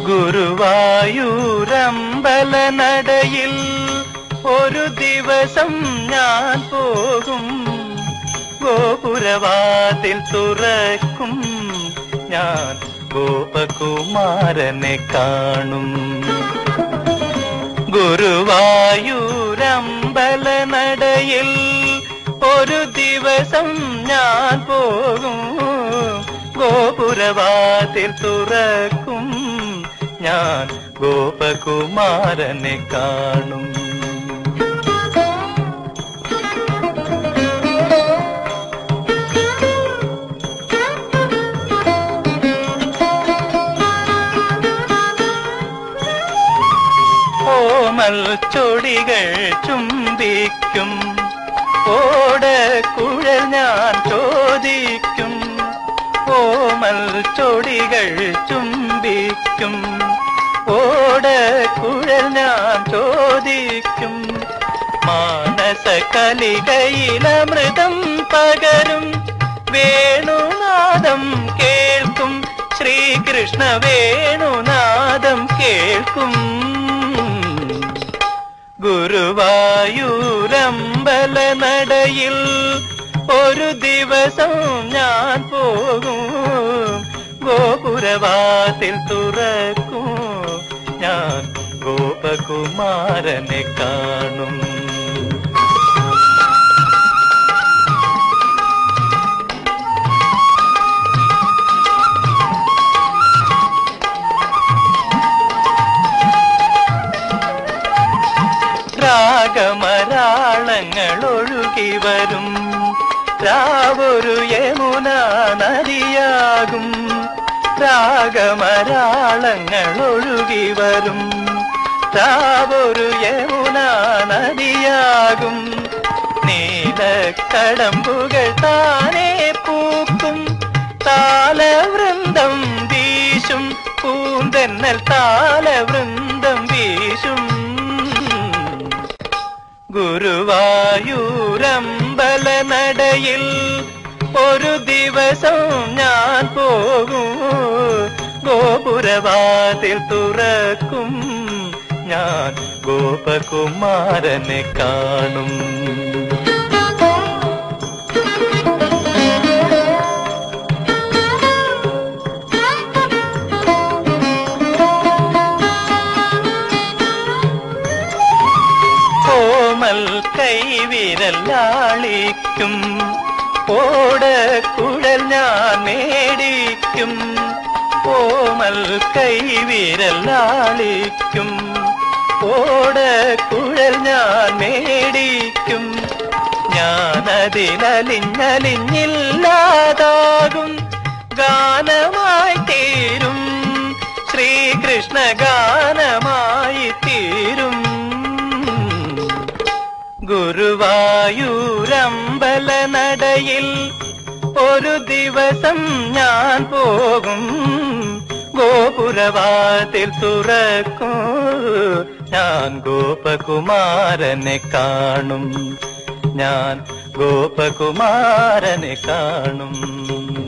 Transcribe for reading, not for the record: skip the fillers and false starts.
ഗുരുവായൂരമ്പലനടയിൽ ഒരു ദിവസം ഞാൻ പോകും, ഗോപുരവാതിൽ തുറക്കും, ഞാൻ ഗോപകുമാരനെ കാണും. ഗുരുവായൂരമ്പലനടയിൽ ഒരു ദിവസം ഞാൻ പോകും, ഗോപുരവാതിൽ തുറക്കും, ഞാൻ ഗോപകുമാരനെ കാണും. ഓമൽ ചൊടികൾ ചുംബിക്കും, ഓടക്കുഴൽ ഞാൻ ചോദിക്കും. ഓമൽ ചൊടികൾ ചുംബിക്കും, ഓടക്കുഴൽ ഞാൻ ചോദിക്കും. മാനസ കലികയിലമൃതം പകരും വേണുനാദം കേൾക്കും, ശ്രീകൃഷ്ണ വേണുനാദം കേൾക്കും. ഗുരുവായൂരമ്പലനടയിൽ ഒരു ദിവസം ഞാൻ പോകും, ഗോപുരവാതിൽ തുറക്കും, ഞാൻ ഗോപകുമാരനെ കാണും. രാഗമരാളങ്ങൾ ഒഴുകി വരും, രാവൊരു യമുനാ നദിയാകും. രാഗമരാളങ്ങൾ ഒഴുകി വരും, രാവൊരു യമുനാ നദിയാകും. നീലക്കടമ്പുകൾ താനേ പൂക്കും, താലവൃന്ദം വീശും, പൂന്തെന്നൽ താലവൃന്ദം വീശും. ഗുരുവായൂരമ്പലനടയിൽ ഒരു ദിവസം ഞാൻ പോകും, ഗോപുരവാതിൽ തുറക്കും, ഞാൻ ഗോപകുമാരനെ കാണും. ഓമൽ കൈവിരലാളിക്കും, ഓടക്കുഴൽ ഞാൻ മേടിക്കും. ഓമൽ കൈവിരലാളിക്കും, ഓടക്കുഴൽ ഞാൻ മേടിക്കും. ഞാനതിലലിഞ്ഞലിഞ്ഞില്ലാതാകും, ഗാനമായി തീരും, ശ്രീകൃഷ്ണ ഗാനമായി തീരും. ഗുരുവായൂരമ്പലനടയിൽ ഒരു ദിവസം ഞാൻ പോകും, ഗോപുരവാതിൽ തുറക്കും, ഞാൻ ഗോപകുമാരനെ കാണും, ഞാൻ ഗോപകുമാരനെ കാണും.